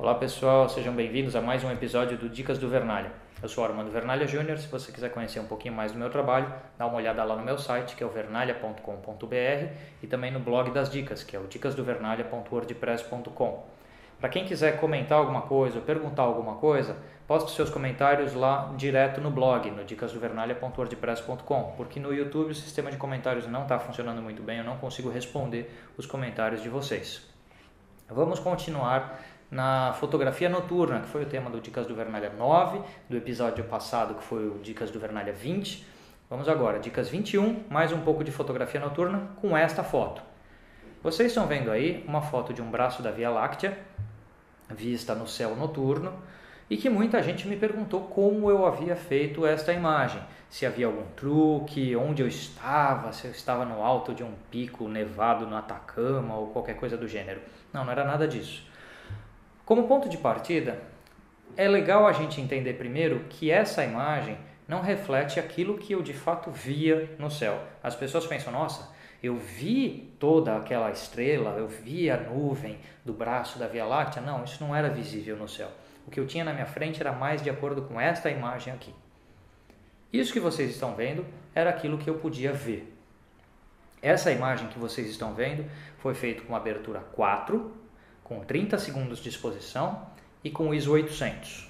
Olá pessoal, sejam bem-vindos a mais um episódio do Dicas do Vernalha. Eu sou Armando Vernalha Júnior. Se você quiser conhecer um pouquinho mais do meu trabalho, dá uma olhada lá no meu site, que é o vernalha.com.br, e também no blog das dicas, que é o dicasdovernalha.wordpress.com. Para quem quiser comentar alguma coisa ou perguntar alguma coisa, poste seus comentários lá direto no blog, no dicasdovernalha.wordpress.com, porque no YouTube o sistema de comentários não está funcionando muito bem, eu não consigo responder os comentários de vocês. Vamos continuar na fotografia noturna, que foi o tema do Dicas do Vernalha 9, do episódio passado, que foi o Dicas do Vernalha 20. Vamos agora, Dicas 21, mais um pouco de fotografia noturna com esta foto. Vocês estão vendo aí uma foto de um braço da Via Láctea, vista no céu noturno, e que muita gente me perguntou como eu havia feito esta imagem, se havia algum truque, onde eu estava, se eu estava no alto de um pico nevado no Atacama ou qualquer coisa do gênero. Não, não era nada disso. Como ponto de partida, é legal a gente entender primeiro que essa imagem não reflete aquilo que eu de fato via no céu. As pessoas pensam, nossa, eu vi toda aquela estrela, eu vi a nuvem do braço da Via Láctea. Não, isso não era visível no céu. O que eu tinha na minha frente era mais de acordo com esta imagem aqui. Isso que vocês estão vendo era aquilo que eu podia ver. Essa imagem que vocês estão vendo foi feita com abertura 4, com 30 segundos de exposição e com ISO 800.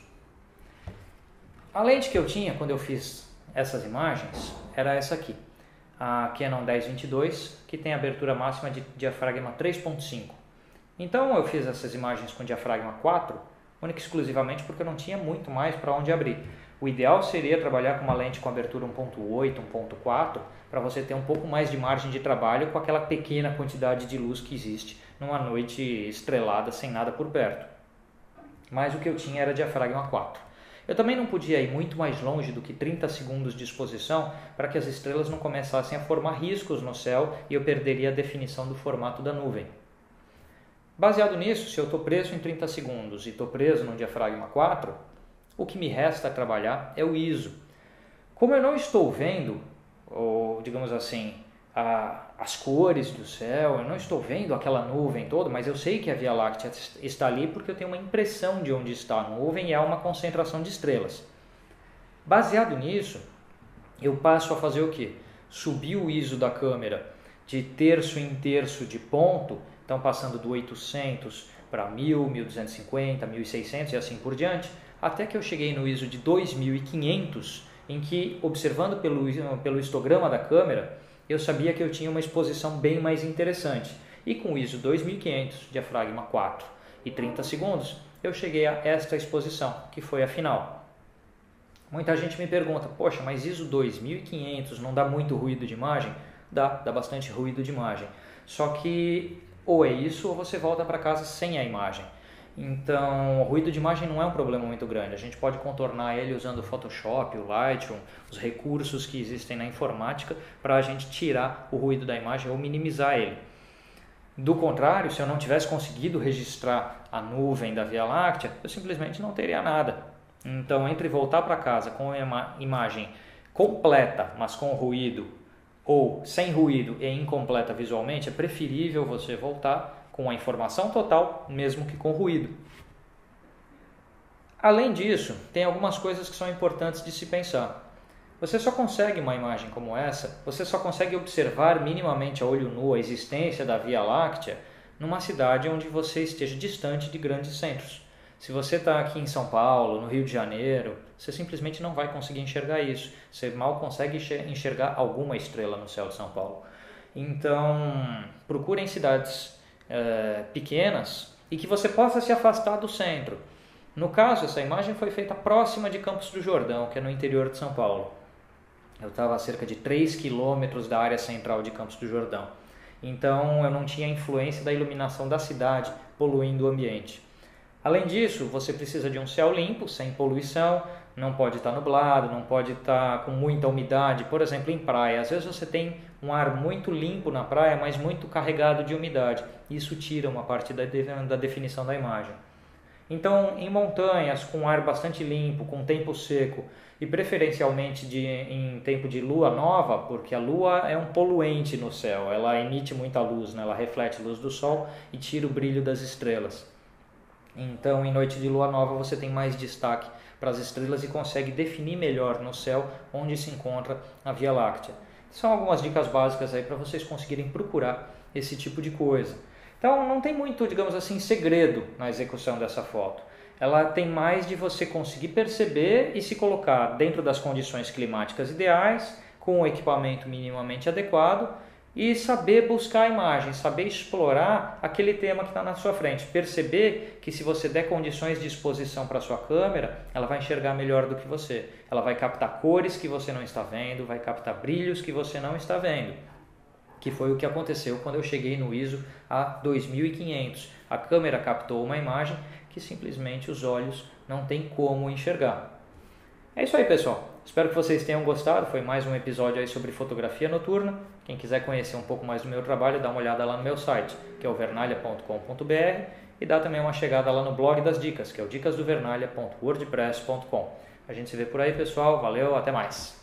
A lente que eu tinha quando eu fiz essas imagens era essa aqui, a Canon 10-22, que tem abertura máxima de diafragma 3.5. Então eu fiz essas imagens com diafragma 4, única e exclusivamente porque eu não tinha muito mais para onde abrir. O ideal seria trabalhar com uma lente com abertura 1.8, 1.4, para você ter um pouco mais de margem de trabalho com aquela pequena quantidade de luz que existe numa noite estrelada sem nada por perto. Mas o que eu tinha era diafragma 4. Eu também não podia ir muito mais longe do que 30 segundos de exposição para que as estrelas não começassem a formar riscos no céu e eu perderia a definição do formato da nuvem. Baseado nisso, se eu estou preso em 30 segundos e estou preso no diafragma 4, o que me resta trabalhar é o ISO. Como eu não estou vendo, ou digamos assim, as cores do céu, eu não estou vendo aquela nuvem toda, mas eu sei que a Via Láctea está ali porque eu tenho uma impressão de onde está a nuvem e há uma concentração de estrelas. Baseado nisso, eu passo a fazer o quê? Subir o ISO da câmera de terço em terço de ponto, então passando do 800 para 1000, 1250, 1600 e assim por diante, até que eu cheguei no ISO de 2500, em que, observando pelo histograma da câmera, eu sabia que eu tinha uma exposição bem mais interessante. E com o ISO 2500, diafragma 4 e 30 segundos, eu cheguei a esta exposição, que foi a final. Muita gente me pergunta, poxa, mas ISO 2500 não dá muito ruído de imagem? Dá bastante ruído de imagem. Só que ou é isso ou você volta para casa sem a imagem. Então, o ruído de imagem não é um problema muito grande. A gente pode contornar ele usando o Photoshop, o Lightroom, os recursos que existem na informática para a gente tirar o ruído da imagem ou minimizar ele. Do contrário, se eu não tivesse conseguido registrar a nuvem da Via Láctea, eu simplesmente não teria nada. Então, entre voltar para casa com uma imagem completa, mas com ruído, ou sem ruído e incompleta visualmente, é preferível você voltar com a informação total, mesmo que com ruído. Além disso, tem algumas coisas que são importantes de se pensar. Você só consegue uma imagem como essa, você só consegue observar minimamente a olho nu a existência da Via Láctea numa cidade onde você esteja distante de grandes centros. Se você está aqui em São Paulo, no Rio de Janeiro, você simplesmente não vai conseguir enxergar isso. Você mal consegue enxergar alguma estrela no céu de São Paulo. Então, procurem cidades pequenas e que você possa se afastar do centro. No caso, essa imagem foi feita próxima de Campos do Jordão, que é no interior de São Paulo. Eu estava a cerca de 3 quilômetros da área central de Campos do Jordão. Então, eu não tinha influência da iluminação da cidade poluindo o ambiente. Além disso, você precisa de um céu limpo, sem poluição, não pode estar nublado, não pode estar com muita umidade. Por exemplo, em praia, às vezes você tem um ar muito limpo na praia, mas muito carregado de umidade. Isso tira uma parte da definição da imagem. Então, em montanhas, com ar bastante limpo, com tempo seco e preferencialmente em tempo de lua nova, porque a lua é um poluente no céu, ela emite muita luz, né? Ela reflete a luz do sol e tira o brilho das estrelas. Então, em noite de lua nova, você tem mais destaque para as estrelas e consegue definir melhor no céu onde se encontra a Via Láctea. São algumas dicas básicas aí para vocês conseguirem procurar esse tipo de coisa. Então, não tem muito, digamos assim, segredo na execução dessa foto. Ela tem mais de você conseguir perceber e se colocar dentro das condições climáticas ideais, com o equipamento minimamente adequado, e saber buscar a imagem, saber explorar aquele tema que está na sua frente. Perceber que se você der condições de exposição para a sua câmera, ela vai enxergar melhor do que você. Ela vai captar cores que você não está vendo, vai captar brilhos que você não está vendo. Que foi o que aconteceu quando eu cheguei no ISO a 2500. A câmera captou uma imagem que simplesmente os olhos não têm como enxergar. É isso aí, pessoal. Espero que vocês tenham gostado. Foi mais um episódio aí sobre fotografia noturna. Quem quiser conhecer um pouco mais do meu trabalho, dá uma olhada lá no meu site, que é o vernalha.com.br, e dá também uma chegada lá no blog das dicas, que é o dicasdovernalha.wordpress.com. A gente se vê por aí, pessoal. Valeu, até mais!